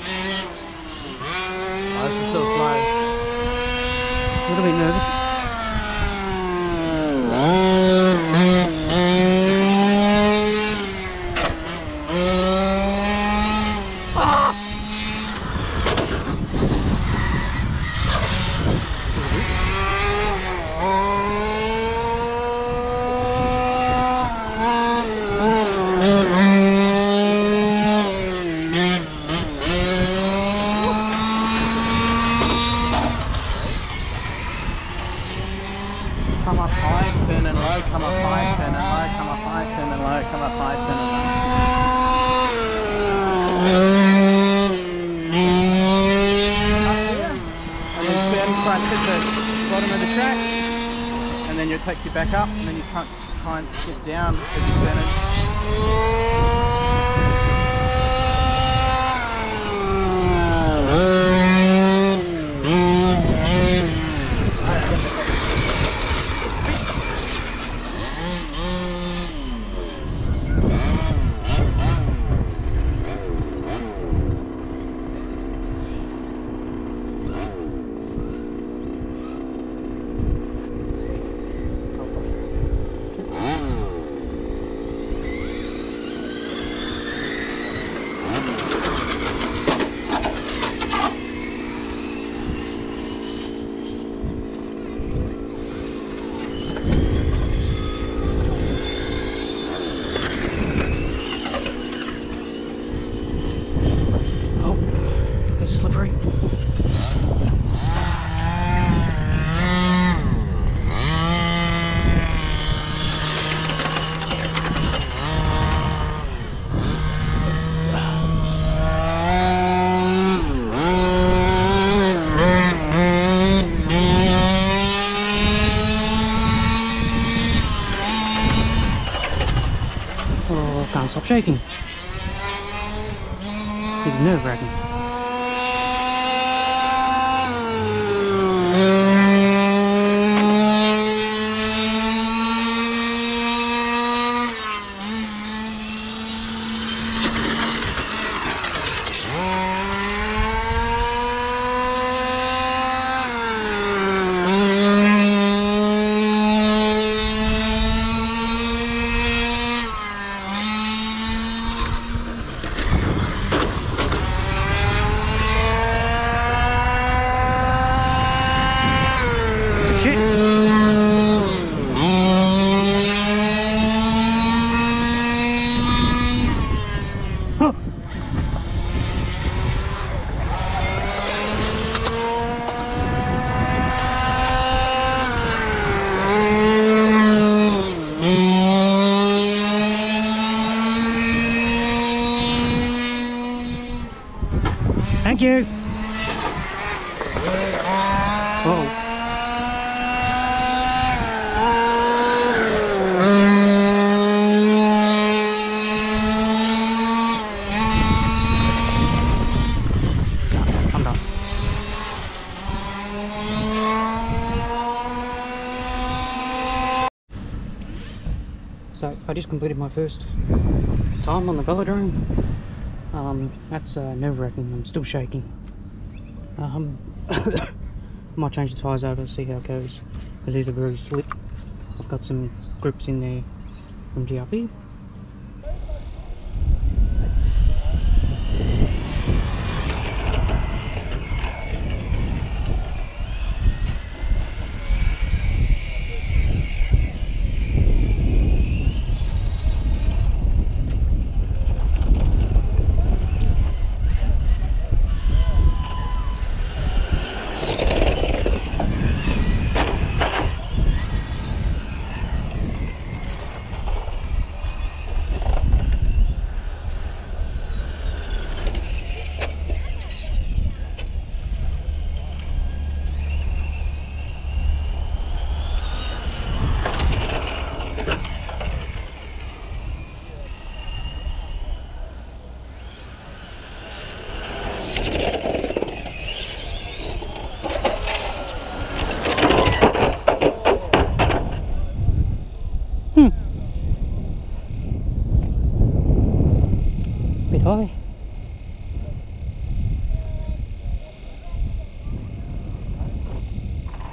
Oh, this is still slow. A little bit nervous. Come up high, turn and low, come up high, turn and low, come up high, turn and low, come up high, turn and low. Up here, and then turn front to the bottom of the track, and then it takes you back up, and then you can't try and get down as you turn it. Slippery. Oh, can't stop shaking. It's nerve-wracking. Shit. Huh. Thank you. Uh-oh. I'm done. So I just completed my first time on the velodrome. That's nerve-wracking. I'm still shaking. Might change the tyres over, see how it goes, because these are very slick. I've got some grips in there from GRP.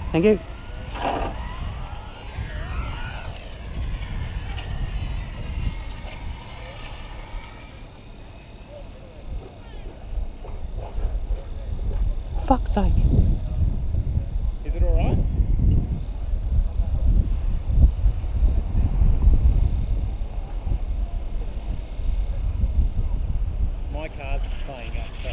Thank you. Fuck's sake. Is it alright? My car's playing up, so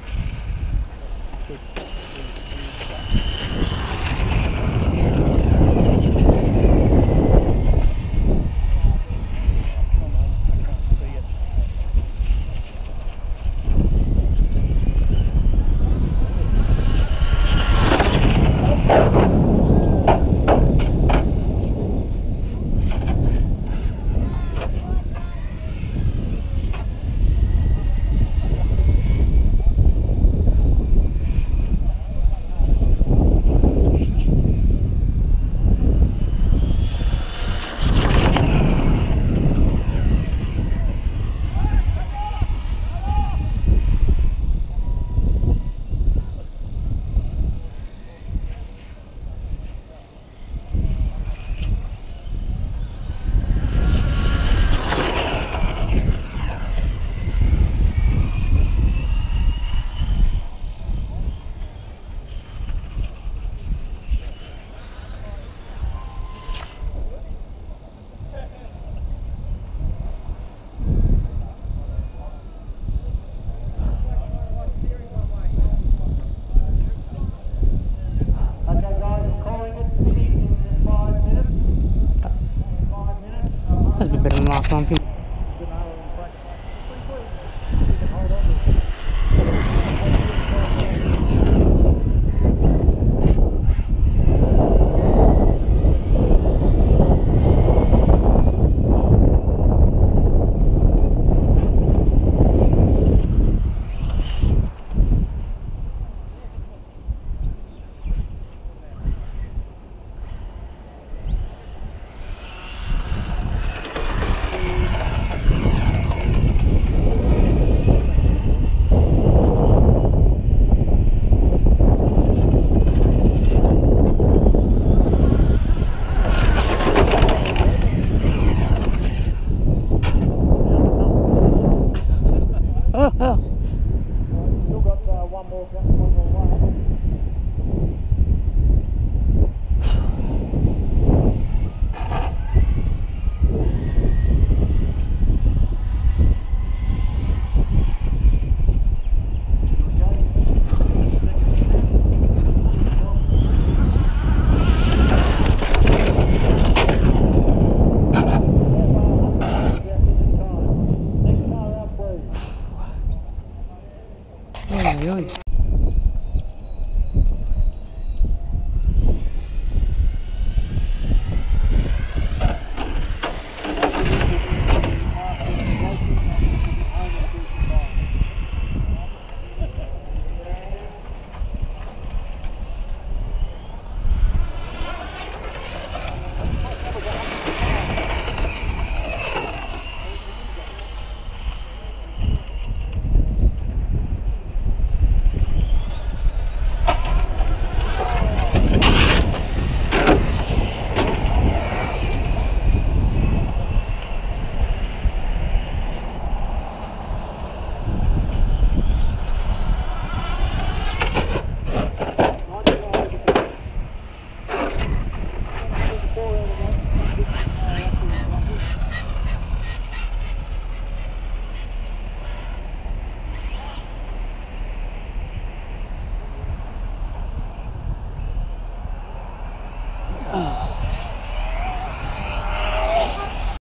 That's a bit better than last time. still got one more way. Oi, oi.